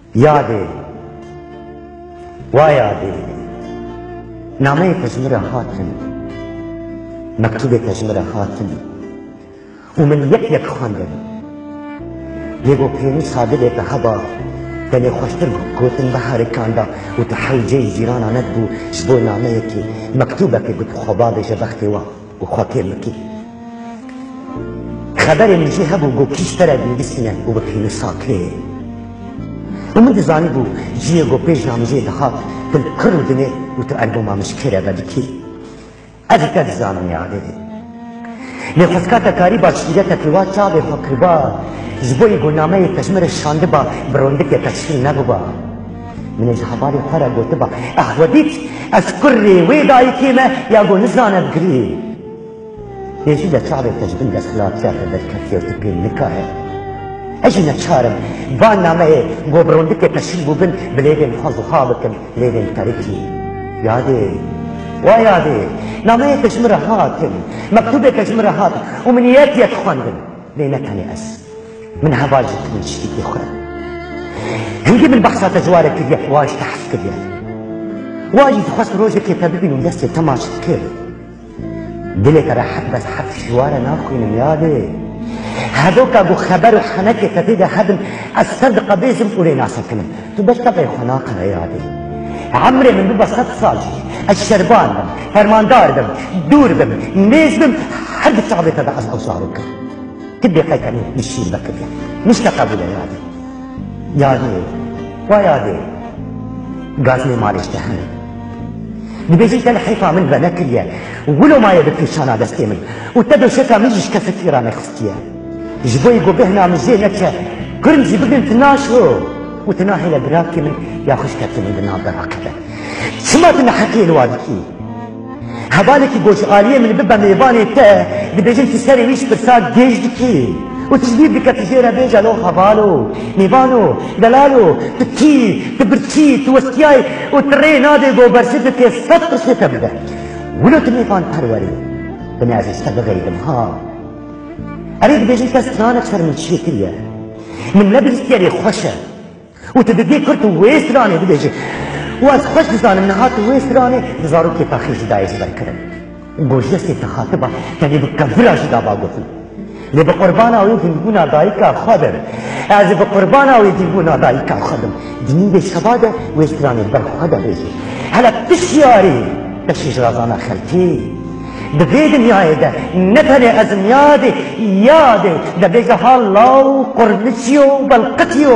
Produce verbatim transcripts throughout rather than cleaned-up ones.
یاده وا یاده نامه تجمره هاتن مکتوب تجمره هاتن و من یک یک خواندم یگو پینی ساده لیت هبا دنی خوشتر گوتن بهار کاندا و تحوجه جیران آنت بو جبو نامه یکی مکتوبه که گوت خوابا بیشه بختی وا و خواکر لکی خبر نجی هبو گو کیش تره بیدسینه و بپینی ساکره ومن دزاني بو جيه جو بيج نامجيه دخا تنكرو دني وتقلبو ما مشكلة بدكي أذكر دزانم يا عددي لخسكاتا كاريبا شيرتا كوا چاوه فقربا جبوي جو نامه تشمر الشاندبا بروندك تشكيل نبوبا من الجهباري خارا قوتبا أحوديت أذكري ويداي كيما يا جو نزانا بقري يجي دا چاوه تجبن دسخلات جاتا دلكتيا وتبين نكاها اجينا تشارم بان نامه جو بروندك تشيل بوبن بليدن خازو خابكم ليدن تاريكي يادي ويادي نامه تشمر هاتم مكتوبه تشمر هاتم ومن ياتي يتخوندن لينتني اس من هباجت من شتيك اخرى هنجي من بحثات جوارك كريا واج تحس كريا واجي تخص روجك يتبين ودستي تماش كير دلك راحت بس حق جوارا ناخوين يادي هذوك ابو خبر وحنك تفيد هدم الصدقه بيزم ولي ناسا كلم تبش تبعي خناقه يا عادي عمري من بابا ست صالجي الشربان بم فرماندار بم دور بم نيز بم حد الشعبي تبع او صاروك تبي قيتني نشيل بك مش تقبل يا عادي يا عادي ويا عادي قاسني ماليش تهني نبيجي تلحيفه من بناكليا ولو ما يبكي شانا دستيمن وتبي شكا ميجيش كفتيرا نخستيا جبوي جو بهنا مزي نكا كرنجي بقن تناشو وتناهي لبراكي من يا خش كابتن من دنا براكبه سمعت ان حكي الوادكي هبالك جوش آلية من ببا ميباني تا دبيجن تسري ويش برساك جيش دكي وتجديد بك تجيرا بيجا لو خبالو ميبانو دلالو تكي تبرتي توسكياي وتري نادي جو برسدك ستر ستبدا ولو تميبان تروري بني عزيز تبغيدم ها أريد بيجي تسنان أكثر من شيء كليا من لبس تياري خوشة وتدقي كرت ويسراني بيجي واز خوش بزان من هات ويسراني بزارو كي تاخيش دايز بركرم جوجيسي تخاطبة يعني بكفرة جدا باقوتي اللي بقربانا ويدنبونا دايكا خادم از بقربانا ويدنبونا دايكا خادم دني بي شبادة ويسراني برخوادة بيجي هلا بتشياري تشيش رازانا خلتي دبيد نياده نتني ازم يادي يادي دبيجا هالله قرنتيو بلقتيو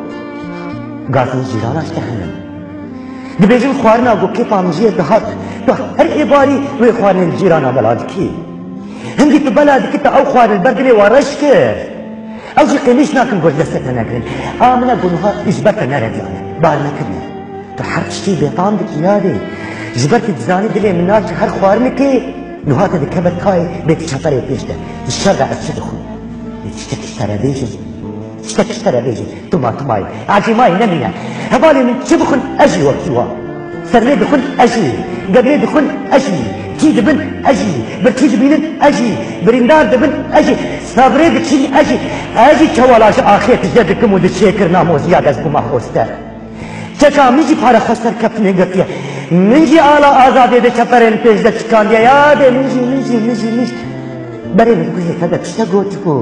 قاسم جيرانا اشتهنم دبيجن خوارنا قو كيفا مجيه دهات تو هر عباري وي خوارن الجيرانا بلادكي هنجي تو بلادك تا او خوار البردلي ورشك او جي قيميش ناكن قول دستنا ناكن امنا قولها اجبرتا نرد يعني بارنا كدنا تو حرتشتي بيطان دك يادي جبرت تزاني دلي من ناك هر خوارنكي نو هذا الكبر كاي بيت شطري بيشته الشرع الشدخو تشترى بيجي تشترى بيجي توما توماي عجي ماي نمينا هبالي من شبخن اجي وكيوا سرلي بخن اجي قبلي بخن اجي تيد بن اجي برتيد بين اجي بريندار بن اجي صبري بكين اجي اجي كوالاش اخير تجدكم ودشيكر نامو زياده اسبو ما خوسته چکا میجی پاره خستر کپنه گفتیه میجی آلا آزادی ده چپرین پیش ده چکان دیا یاده میجی میجی میجی میجی بره مدگو هیتا ده چشتا گوتی بو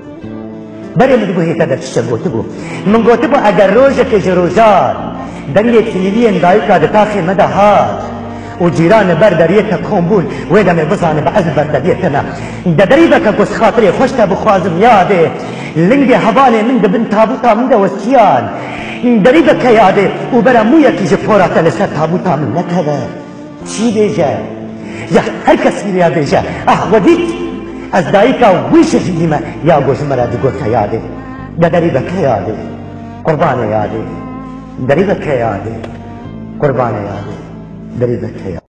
بره مدگو هیتا ده چشتا گوتی بو من گوتی بو اگر روزه که جروزار دنگی تلیوین دایکا ده تاخی مده هات و جیران بردریتا کمبول ویدا می بزانه با از بردریتنا ده دریبه که گس خاطری خوشتا بخوازم یاده لنگی حواله من ده بن تابوتا من ده وسیان دريبك يا عادي وبرا مويا كي جفورا تلسات تابوتا من نكذا شي بيجا يا هركس يا بيجا اه وديت از دايكا ويش جيما يا غوز مرا دغوتا يا عادي دريبك يا عادي قربان يا عادي دريبك يا عادي قربان يا عادي دريبك يا